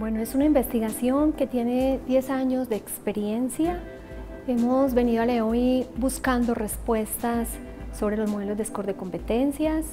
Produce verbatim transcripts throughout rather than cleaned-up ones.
Bueno, es una investigación que tiene diez años de experiencia. Hemos venido a Leoy buscando respuestas sobre los modelos de score de competencias.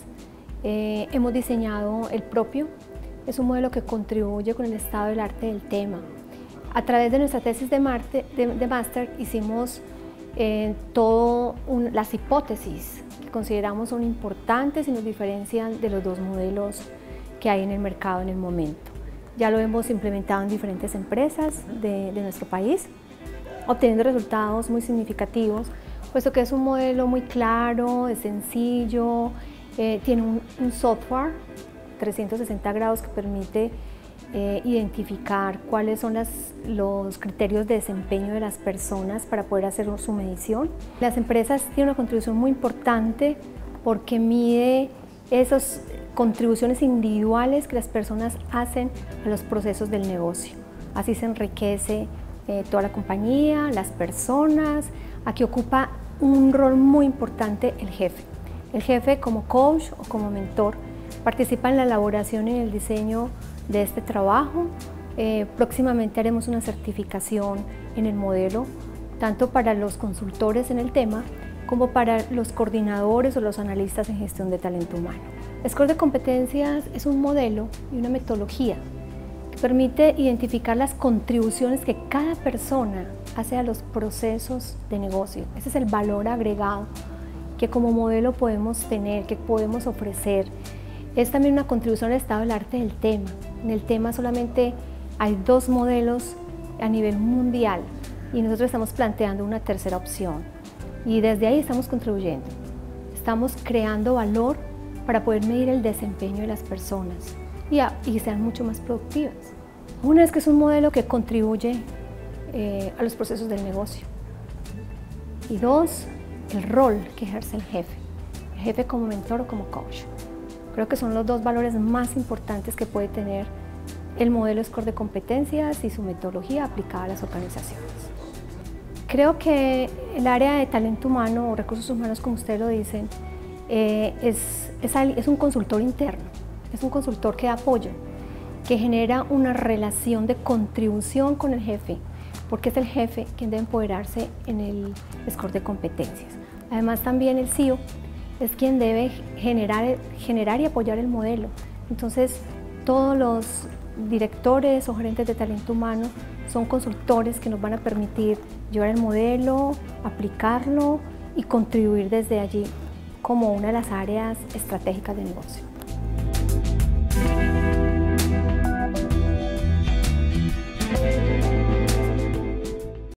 Eh, hemos diseñado el propio. Es un modelo que contribuye con el estado del arte del tema. A través de nuestra tesis de, Marte, de, de máster hicimos eh, todas las hipótesis que consideramos son importantes y nos diferencian de los dos modelos que hay en el mercado en el momento. Ya lo hemos implementado en diferentes empresas de, de nuestro país, obteniendo resultados muy significativos, puesto que es un modelo muy claro, es sencillo, eh, tiene un, un software trescientos sesenta grados que permite eh, identificar cuáles son las, los criterios de desempeño de las personas para poder hacer su medición. Las empresas tienen una contribución muy importante porque mide esas contribuciones individuales que las personas hacen a los procesos del negocio. Así se enriquece eh, toda la compañía, las personas. Aquí ocupa un rol muy importante el jefe. El jefe como coach o como mentor participa en la elaboración y en el diseño de este trabajo. Eh, próximamente haremos una certificación en el modelo, tanto para los consultores en el tema como para los coordinadores o los analistas en gestión de talento humano. Score de competencias es un modelo y una metodología que permite identificar las contribuciones que cada persona hace a los procesos de negocio. Ese es el valor agregado que como modelo podemos tener, que podemos ofrecer. Es también una contribución al estado del arte del tema. En el tema solamente hay dos modelos a nivel mundial y nosotros estamos planteando una tercera opción. Y desde ahí estamos contribuyendo. Estamos creando valor para poder medir el desempeño de las personas y, a, y sean mucho más productivas. Una es que es un modelo que contribuye eh, a los procesos del negocio. Y dos, el rol que ejerce el jefe. El jefe como mentor o como coach. Creo que son los dos valores más importantes que puede tener el modelo Score de competencias y su metodología aplicada a las organizaciones. Creo que el área de talento humano o recursos humanos, como ustedes lo dicen, eh, es, es, es un consultor interno, es un consultor que da apoyo, que genera una relación de contribución con el jefe, porque es el jefe quien debe empoderarse en el Score de competencias. Además, también el C E O es quien debe generar, generar y apoyar el modelo. Entonces, todos los directores o gerentes de talento humano son consultores que nos van a permitir llevar el modelo, aplicarlo y contribuir desde allí como una de las áreas estratégicas de negocio.